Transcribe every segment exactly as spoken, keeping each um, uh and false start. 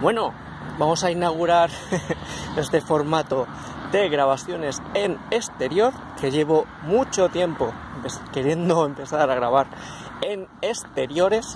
Bueno, vamos a inaugurar este formato de grabaciones en exterior, que llevo mucho tiempo queriendo empezar a grabar en exteriores.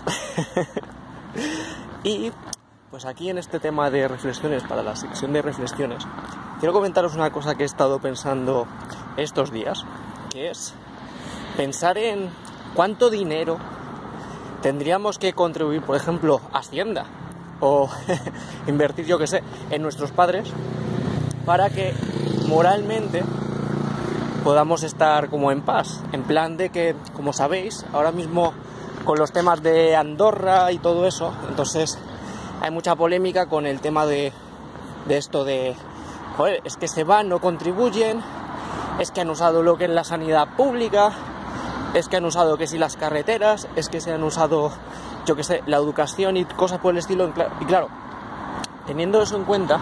Y pues aquí en este tema de reflexiones, para la sección de reflexiones, quiero comentaros una cosa que he estado pensando estos días, que es pensar en cuánto dinero tendríamos que contribuir, por ejemplo, Hacienda, o invertir, yo que sé, en nuestros padres, para que moralmente podamos estar como en paz, en plan de que, como sabéis, ahora mismo con los temas de Andorra y todo eso, entonces hay mucha polémica con el tema de, de esto de, joder, es que se van, no contribuyen, es que han usado lo que es la sanidad pública, es que han usado que si las carreteras, es que se han usado, yo que sé, la educación y cosas por el estilo. Y claro, teniendo eso en cuenta,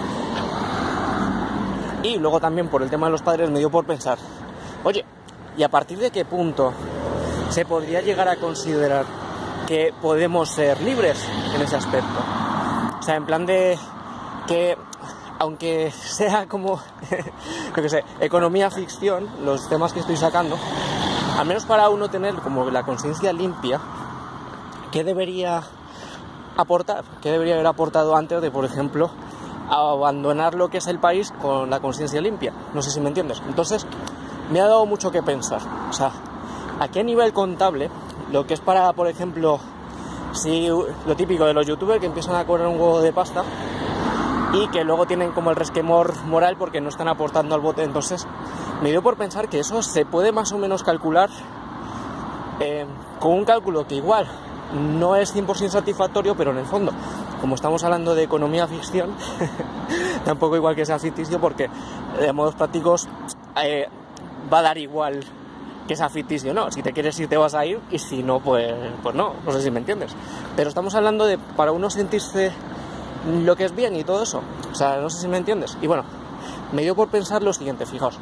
y luego también por el tema de los padres, me dio por pensar, oye, ¿y a partir de qué punto se podría llegar a considerar que podemos ser libres en ese aspecto? O sea, en plan de que, aunque sea como, yo que sé, economía ficción, los temas que estoy sacando, al menos para uno tener como la conciencia limpia, ¿qué debería aportar? ¿Qué debería haber aportado antes de, por ejemplo, abandonar lo que es el país con la conciencia limpia? No sé si me entiendes. Entonces, me ha dado mucho que pensar. O sea, aquí a nivel contable, lo que es para, por ejemplo, si lo típico de los youtubers que empiezan a cobrar un huevo de pasta y que luego tienen como el resquemor moral porque no están aportando al bote, entonces me dio por pensar que eso se puede más o menos calcular eh, con un cálculo que igual no es cien por ciento satisfactorio, pero en el fondo, como estamos hablando de economía ficción, tampoco igual que sea ficticio, porque de modos prácticos eh, va a dar igual que sea ficticio, ¿no? Si te quieres ir te vas a ir, y si no, pues, pues no, no sé si me entiendes. Pero estamos hablando de para uno sentirse lo que es bien y todo eso, o sea, no sé si me entiendes. Y bueno, me dio por pensar lo siguiente, fijaos,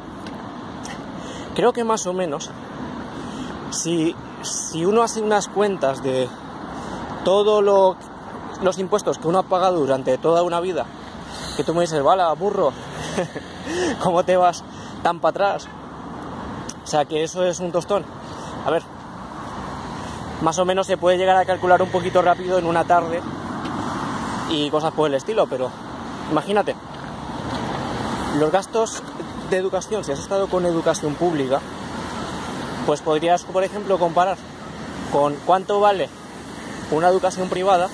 creo que más o menos, si, si uno hace unas cuentas de todos lo, los impuestos que uno ha pagado durante toda una vida, que tú me dices, bala, burro, ¿cómo te vas tan para atrás? O sea, que eso es un tostón. A ver, más o menos se puede llegar a calcular un poquito rápido en una tarde y cosas por el estilo, pero imagínate, los gastos de educación, si has estado con educación pública, pues podrías, por ejemplo, comparar con cuánto vale una educación privada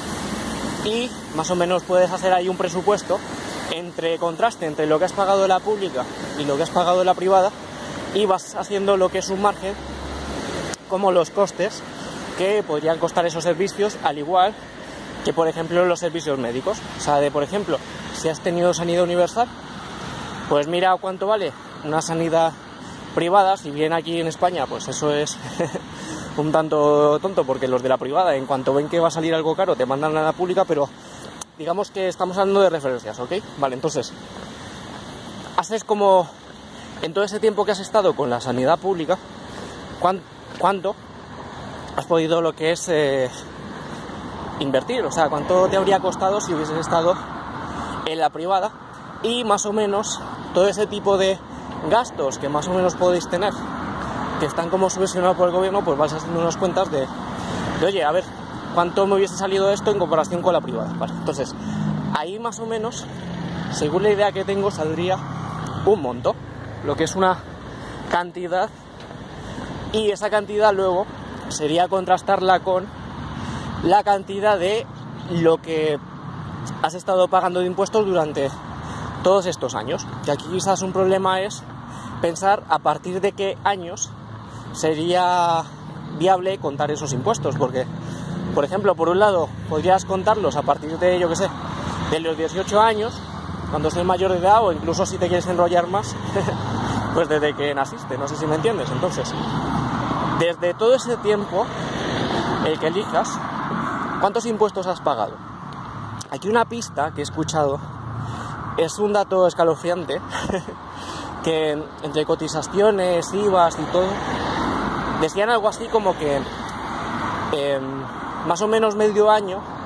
y más o menos puedes hacer ahí un presupuesto entre contraste entre lo que has pagado de la pública y lo que has pagado de la privada, y vas haciendo lo que es un margen, como los costes que podrían costar esos servicios, al igual que, por ejemplo, los servicios médicos. O sea, de, por ejemplo, si has tenido sanidad universal, pues mira cuánto vale una sanidad privada. Si bien aquí en España, pues eso es un tanto tonto, porque los de la privada, en cuanto ven que va a salir algo caro, te mandan a la pública, pero digamos que estamos hablando de referencias, ¿ok? Vale, entonces, haces como, en todo ese tiempo que has estado con la sanidad pública, ¿cuánto has podido lo que es eh, invertir? O sea, ¿cuánto te habría costado si hubieses estado en la privada? Y más o menos todo ese tipo de gastos que más o menos podéis tener, que están como subvencionados por el gobierno, pues vais haciendo unas cuentas de, de oye, a ver, ¿cuánto me hubiese salido esto en comparación con la privada? Vale, entonces, ahí más o menos, según la idea que tengo, saldría un monto, lo que es una cantidad, y esa cantidad luego sería contrastarla con la cantidad de lo que has estado pagando de impuestos durante todos estos años. Que aquí quizás un problema es pensar a partir de qué años sería viable contar esos impuestos, porque, por ejemplo, por un lado podrías contarlos a partir de, yo que sé, de los dieciocho años, cuando seas mayor de edad, o incluso si te quieres enrollar más, pues desde que naciste, no sé si me entiendes. Entonces, desde todo ese tiempo, el que elijas, ¿cuántos impuestos has pagado? Aquí una pista que he escuchado, es un dato escalofriante, que entre cotizaciones, I V As y todo, decían algo así como que eh, más o menos medio año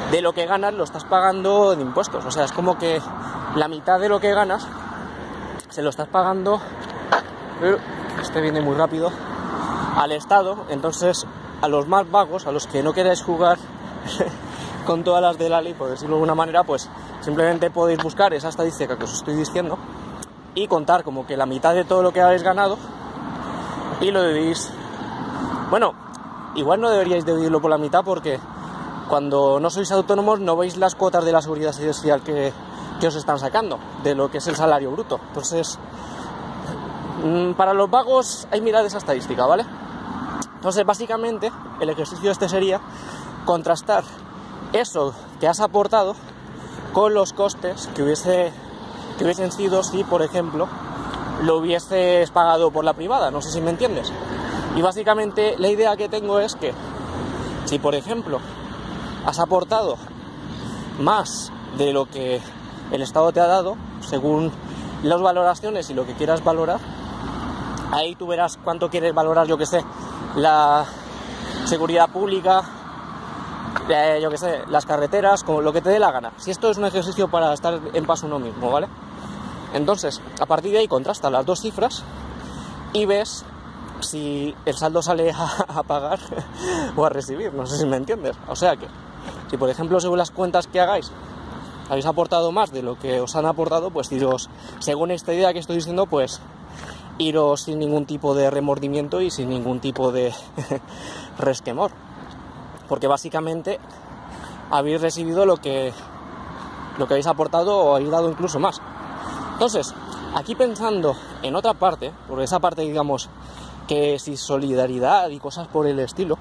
de lo que ganas lo estás pagando de impuestos. O sea, es como que la mitad de lo que ganas se lo estás pagando, este viene muy rápido, al Estado. Entonces, a los más vagos, a los que no queráis jugar con todas las de la ley, por decirlo de alguna manera, pues simplemente podéis buscar esa estadística que os estoy diciendo y contar como que la mitad de todo lo que habéis ganado y lo debéis... Bueno, igual no deberíais dividirlo por la mitad, porque cuando no sois autónomos no veis las cuotas de la seguridad social que, que os están sacando, de lo que es el salario bruto. Entonces, para los vagos hay mirar esa estadística, ¿vale? Entonces, básicamente, el ejercicio este sería contrastar eso que has aportado con los costes que, hubiese, que hubiesen sido si, por ejemplo, lo hubieses pagado por la privada. No sé si me entiendes. Y básicamente la idea que tengo es que si, por ejemplo, has aportado más de lo que el Estado te ha dado, según las valoraciones y lo que quieras valorar, ahí tú verás cuánto quieres valorar, yo que sé, la seguridad pública, eh, yo que sé, las carreteras, como lo que te dé la gana. Si esto es un ejercicio para estar en paz uno mismo, ¿vale? Entonces, a partir de ahí contrasta las dos cifras y ves si el saldo sale a, a pagar o a recibir, no sé si me entiendes. O sea que, si por ejemplo, según las cuentas que hagáis, habéis aportado más de lo que os han aportado, pues iros, según esta idea que estoy diciendo, pues iros sin ningún tipo de remordimiento y sin ningún tipo de resquemor, porque básicamente habéis recibido lo que lo que habéis aportado o habéis dado incluso más. Entonces, aquí pensando en otra parte, por esa parte, digamos, que si solidaridad y cosas por el estilo,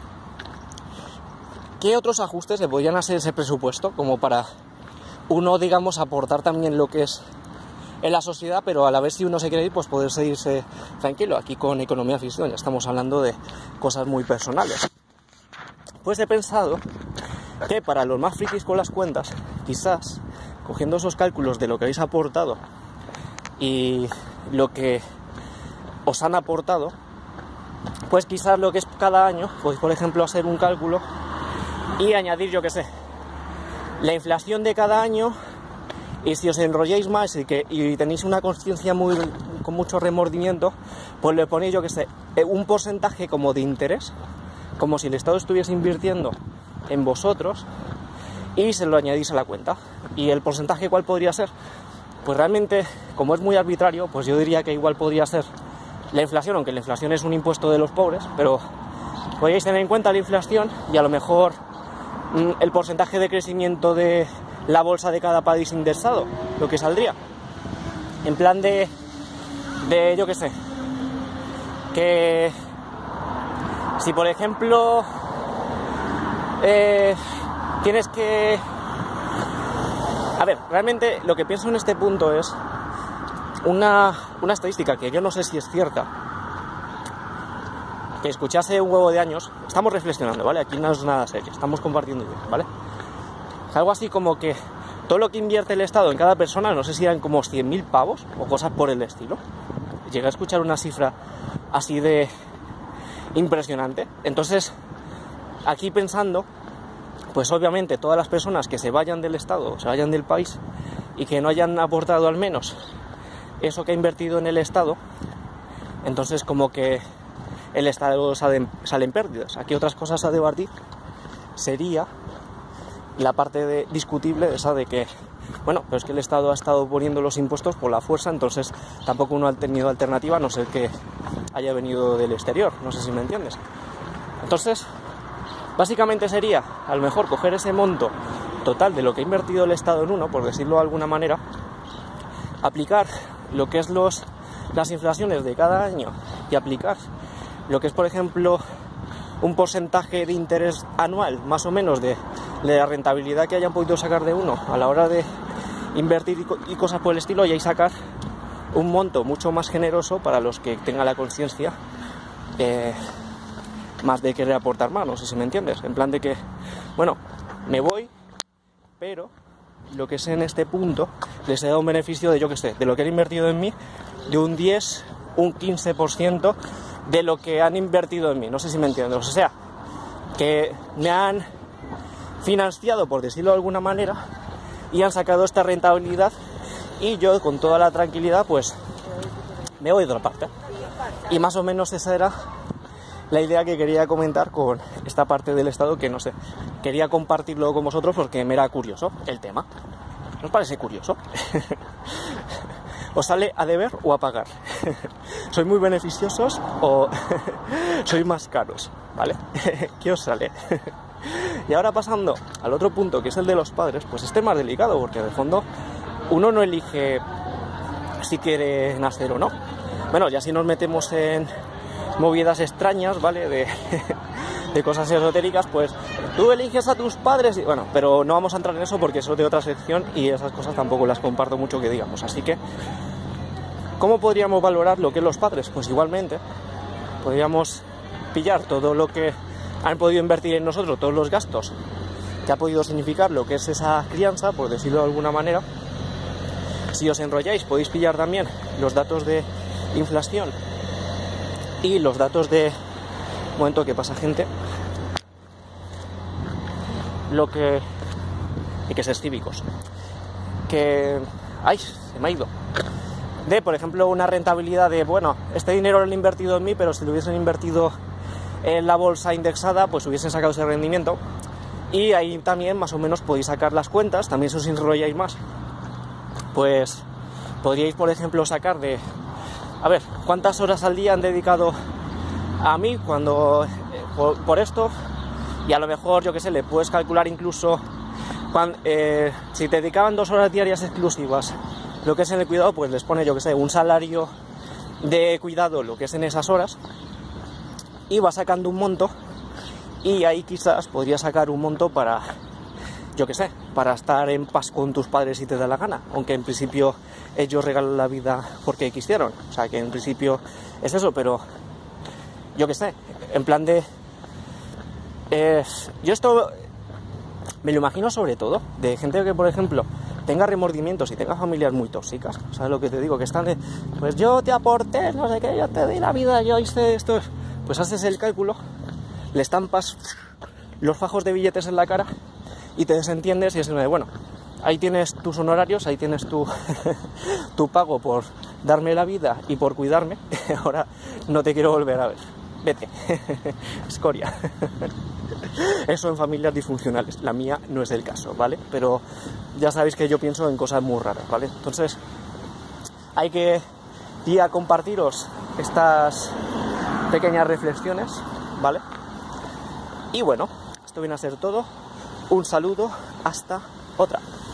¿qué otros ajustes se podrían hacer ese presupuesto como para uno, digamos, aportar también lo que es en la sociedad, pero a la vez, si uno se quiere ir, pues poder seguirse tranquilo? Aquí con economía ficción ya estamos hablando de cosas muy personales. Pues he pensado que para los más frikis con las cuentas, quizás cogiendo esos cálculos de lo que habéis aportado y lo que os han aportado, pues quizás lo que es cada año, podéis por ejemplo hacer un cálculo y añadir, yo que sé, la inflación de cada año. Y si os enrolláis más y, que, y tenéis una conciencia muy con mucho remordimiento, pues le ponéis, yo que sé, un porcentaje como de interés, como si el Estado estuviese invirtiendo en vosotros, y se lo añadís a la cuenta. ¿Y el porcentaje cuál podría ser? Pues realmente, como es muy arbitrario, pues yo diría que igual podría ser la inflación, aunque la inflación es un impuesto de los pobres, pero podríais tener en cuenta la inflación y a lo mejor mmm, el porcentaje de crecimiento de la bolsa de cada país indexado, lo que saldría. En plan de, de yo qué sé, que si por ejemplo eh, tienes que... A ver, realmente lo que pienso en este punto es una, una estadística que yo no sé si es cierta, que escuché hace un huevo de años. Estamos reflexionando, ¿vale? Aquí no es nada serio, estamos compartiendo ideas, ¿vale? Algo así como que todo lo que invierte el Estado en cada persona, no sé si eran como cien mil pavos o cosas por el estilo. Llegué a escuchar una cifra así de impresionante. Entonces, aquí pensando, pues obviamente todas las personas que se vayan del Estado, o se vayan del país y que no hayan aportado al menos eso que ha invertido en el Estado, entonces como que el Estado sale, sale en pérdidas. Aquí otras cosas a debatir sería la parte de, discutible esa de que, bueno, pero es que el Estado ha estado poniendo los impuestos por la fuerza, entonces tampoco uno ha tenido alternativa, a no ser que haya venido del exterior, no sé si me entiendes. Entonces, básicamente sería, a lo mejor, coger ese monto total de lo que ha invertido el Estado en uno, por decirlo de alguna manera, aplicar lo que es los, las inflaciones de cada año y aplicar lo que es, por ejemplo, un porcentaje de interés anual, más o menos, de, de la rentabilidad que hayan podido sacar de uno a la hora de invertir y, y cosas por el estilo, y ahí sacar un monto mucho más generoso para los que tengan la conciencia eh, más de querer aportar más, no sé si me entiendes, en plan de que, bueno, me voy, pero lo que sé en este punto les he dado un beneficio de, yo que sé, de lo que han invertido en mí, de un diez, un quince por ciento de lo que han invertido en mí, no sé si me entiendes, o sea, que me han financiado, por decirlo de alguna manera, y han sacado esta rentabilidad, y yo con toda la tranquilidad pues me voy de otra parte. Y más o menos esa era la idea que quería comentar con esta parte del Estado, que no sé, quería compartirlo con vosotros porque me era curioso el tema. ¿No os parece curioso? ¿Os sale a deber o a pagar? ¿Sois muy beneficiosos o sois más caros? ¿Vale? ¿Qué os sale? Y ahora pasando al otro punto, que es el de los padres, pues este es más delicado, porque de fondo uno no elige si quiere nacer o no. Bueno, ya si nos metemos en movidas extrañas, ¿vale? De, de cosas esotéricas, pues tú eliges a tus padres y bueno, pero no vamos a entrar en eso porque eso es de otra sección y esas cosas tampoco las comparto mucho que digamos. Así que, ¿cómo podríamos valorar lo que es los padres? Pues igualmente podríamos pillar todo lo que han podido invertir en nosotros, todos los gastos que ha podido significar lo que es esa crianza, por decirlo de alguna manera. Si os enrolláis podéis pillar también los datos de inflación y los datos de... Un momento, que pasa gente. Lo que... Hay que ser cívicos. Que... ¡Ay! Se me ha ido. De, por ejemplo, una rentabilidad de, bueno, este dinero lo he invertido en mí, pero si lo hubiesen invertido en la bolsa indexada, pues hubiesen sacado ese rendimiento. Y ahí también más o menos podéis sacar las cuentas. También si os enrolláis más, pues podríais, por ejemplo, sacar de... A ver, ¿cuántas horas al día han dedicado a mí cuando eh, por, por esto? Y a lo mejor, yo qué sé, le puedes calcular incluso cuando, eh, si te dedicaban dos horas diarias exclusivas lo que es en el cuidado, pues les pone, yo que sé, un salario de cuidado, lo que es en esas horas, y va sacando un monto, y ahí quizás podría sacar un monto para, yo que sé, para estar en paz con tus padres si te da la gana, aunque en principio ellos regalan la vida porque quisieron, o sea que en principio es eso, pero yo que sé, en plan de... Eh, yo esto me lo imagino sobre todo de gente que, por ejemplo, tenga remordimientos y tenga familias muy tóxicas, ¿sabes lo que te digo? Que están de, pues yo te aporté, no sé qué, yo te di la vida, yo hice esto, pues haces el cálculo, le estampas los fajos de billetes en la cara y te desentiendes y es de, bueno, ahí tienes tus honorarios, ahí tienes tu, tu pago por darme la vida y por cuidarme, ahora no te quiero volver a ver, vete, escoria. Eso en familias disfuncionales, la mía no es el caso, ¿vale? Pero ya sabéis que yo pienso en cosas muy raras, ¿vale? Entonces hay que ir a compartiros estas pequeñas reflexiones, ¿vale? Y bueno, esto viene a ser todo. Un saludo, hasta otra.